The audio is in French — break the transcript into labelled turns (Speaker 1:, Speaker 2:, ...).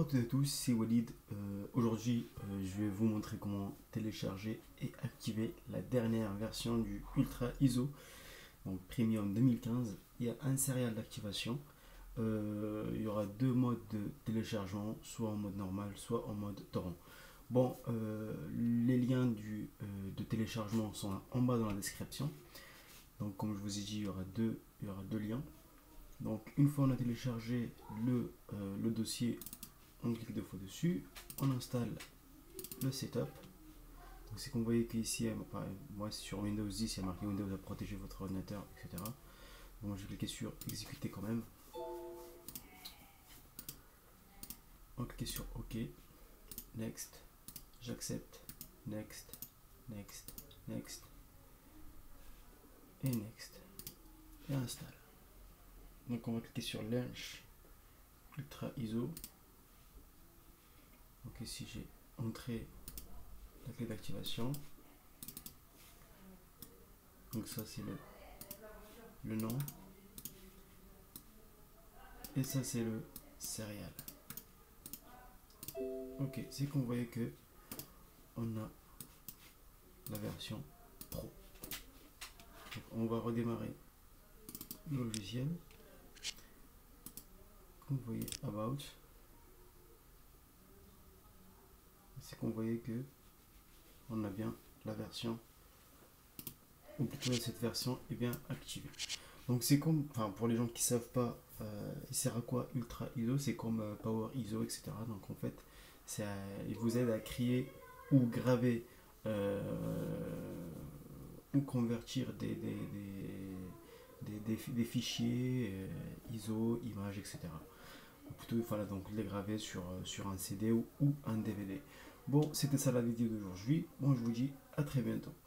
Speaker 1: toutes et à tous, c'est Walid. Aujourd'hui, je vais vous montrer comment télécharger et activer la dernière version du Ultra ISO, donc Premium 2015. Il y a un serial d'activation. Il y aura deux modes de téléchargement, soit en mode normal, soit en mode torrent. Bon, les liens de téléchargement sont en bas dans la description. Donc, comme je vous ai dit, il y aura deux liens. Donc, une fois on a téléchargé le dossier, on clique deux fois dessus, on installe le setup. Donc c'est qu'on voyait qu'ici, moi sur Windows 10, il y a marqué Windows a protégé votre ordinateur, etc. Bon, je vais cliquer sur exécuter quand même. On va cliquer sur OK, next, j'accepte, next, next, next, et next, et installe. Donc on va cliquer sur Launch Ultra ISO. Donc ici j'ai entré la clé d'activation. Donc ça c'est le nom. Et ça c'est le serial. Ok, c'est qu'on voyait que on a la version Pro. Donc on va redémarrer le logiciel. Comme vous voyez About. C'est qu'on voyait que on a bien la version, ou plutôt cette version est bien activée. Donc c'est comme, enfin pour les gens qui savent pas, il sert à quoi Ultra ISO, c'est comme Power ISO, etc. Donc en fait, il vous aide à créer ou graver ou convertir des fichiers ISO, images, etc. Ou plutôt, voilà, donc les graver sur un CD ou un DVD. Bon, c'était ça la vidéo d'aujourd'hui. Bon, je vous dis à très bientôt.